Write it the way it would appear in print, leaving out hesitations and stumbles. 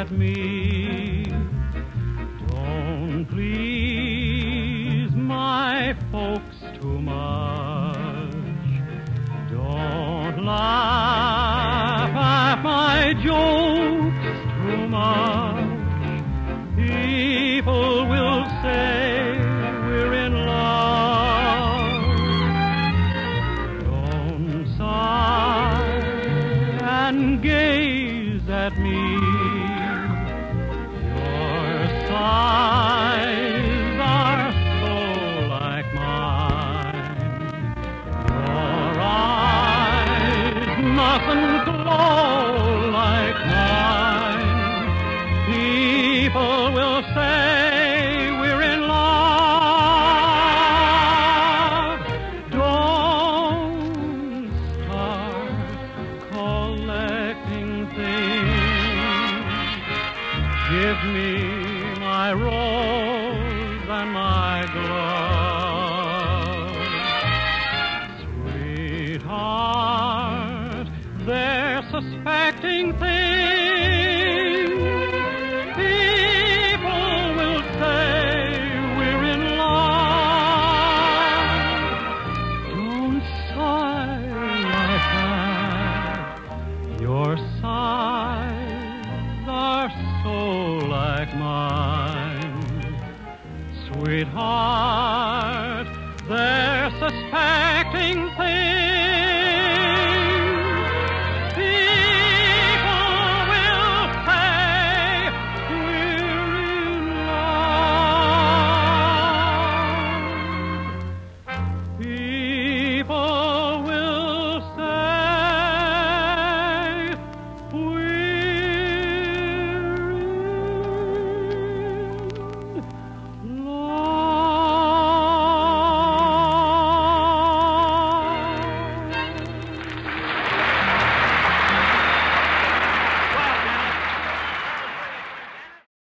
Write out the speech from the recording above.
at me. Don't please my folks too much. Don't laugh at my jokes too much. People will say we're in love. Don't sigh and gaze at me. Your sighs are so like mine. Your eyes mustn't glow like mine. People will say we're in love. Don't start collecting things. Give me my rose and my glove.